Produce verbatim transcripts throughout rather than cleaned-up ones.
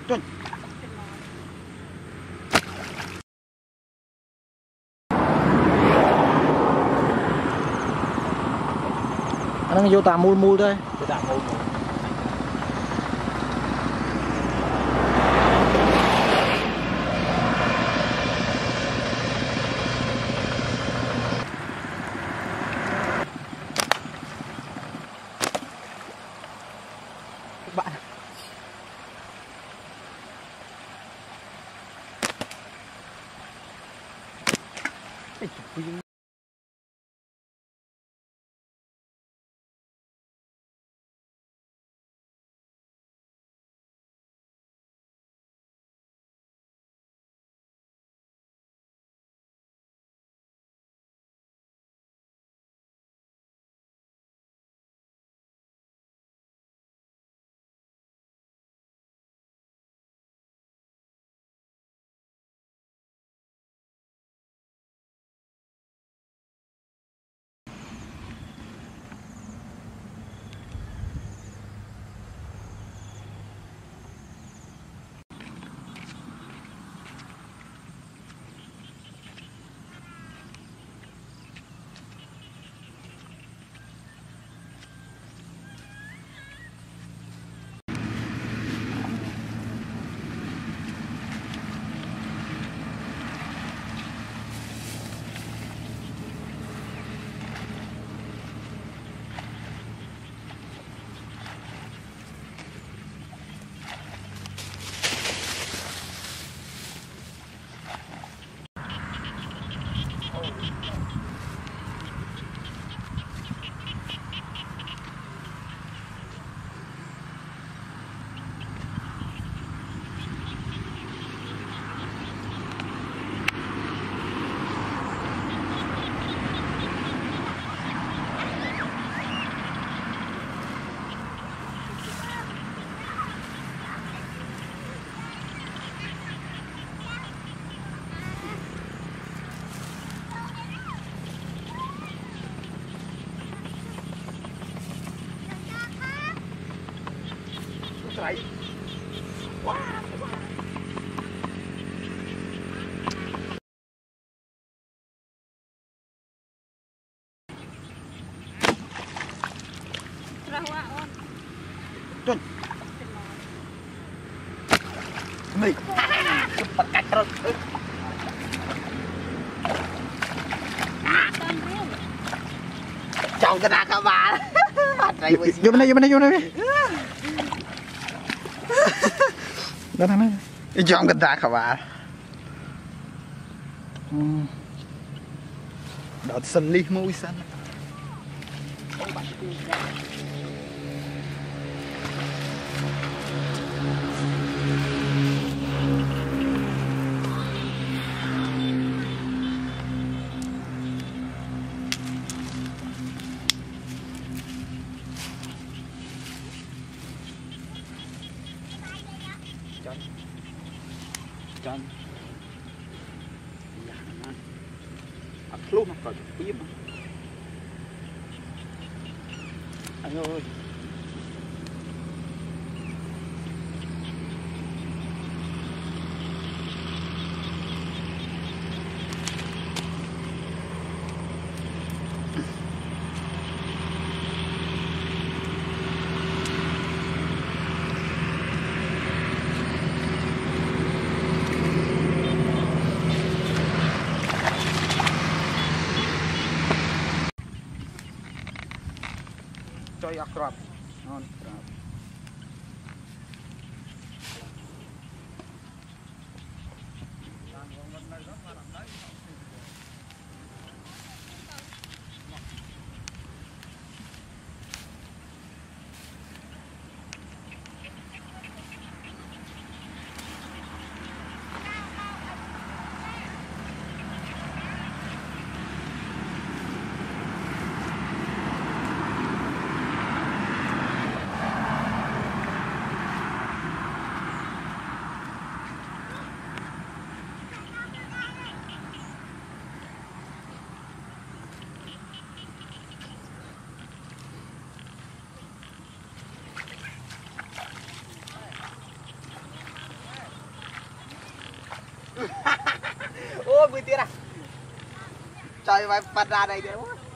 Chuẩn. Nó vô tà mùi mùi thôi. Bạn Đấy. Wow. Chuẩn. Mày. Bắt cắt rồi. Chồng cái đá các bạn. Vô bên đây, vô bên đây, vô bên đây. Đó thằng này. Chồng cái đá các bạn. Đó sân ly mũi sân. Chân chân ấp luôn rồi tiếp anh ơi Coy akrab, non akrab. Ô mười tiền à trời mày bật ra đây kìa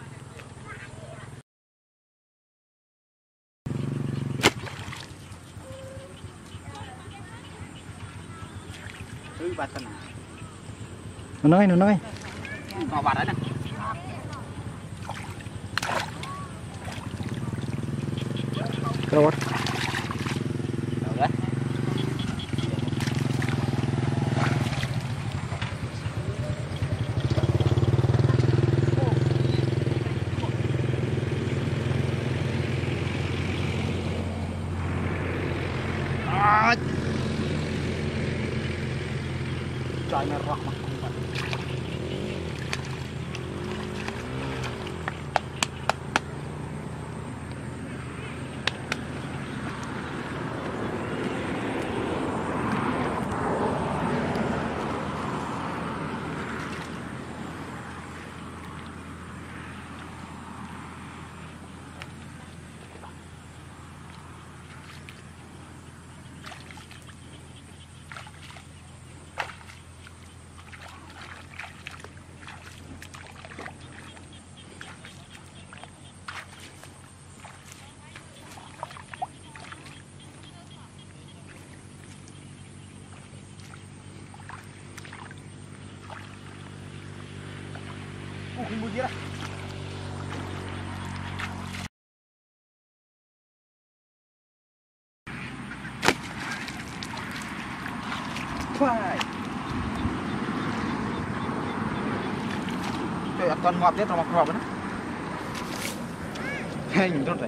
nó nói nó nói nó bật đấy nè rồi trời mày rọc mà Kemudian Wah. Trời toàn ngọt đấy, toàn ngọt ngọt đấy. Hey, nhìn tốt đấy.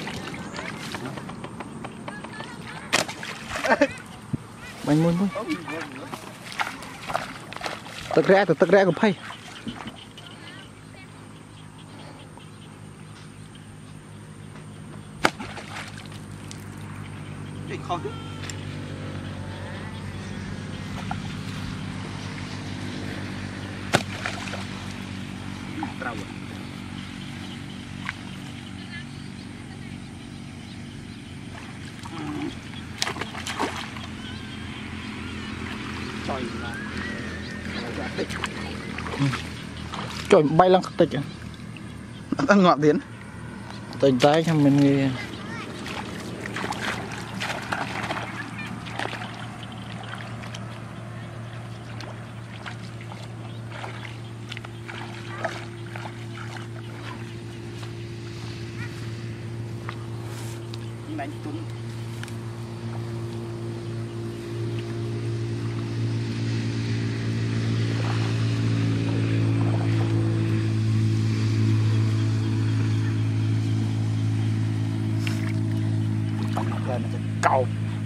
Bánh muôn thôi. Tật rẽ, tật rẽ của phay. Không chứ. Trâu rồi. Trời là tích. Trời bay lăng tích à. Nó ngọt tiến. Tình tái cho mình nghe. Đánh trúng lên nó cầu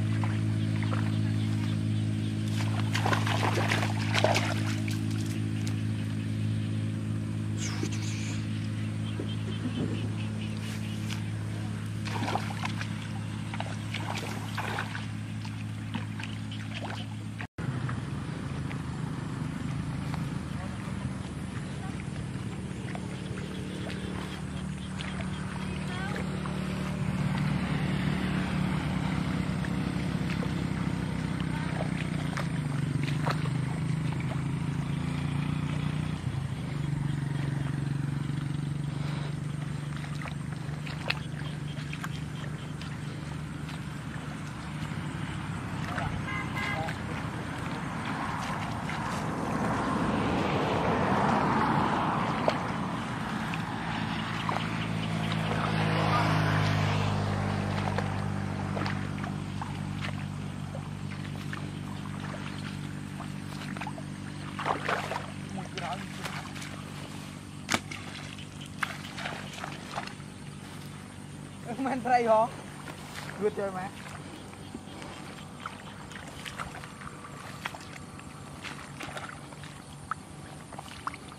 men tray hả? Good chơi mà.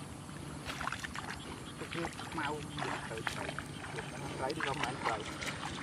Mau tự tự lấy đi không anh trời.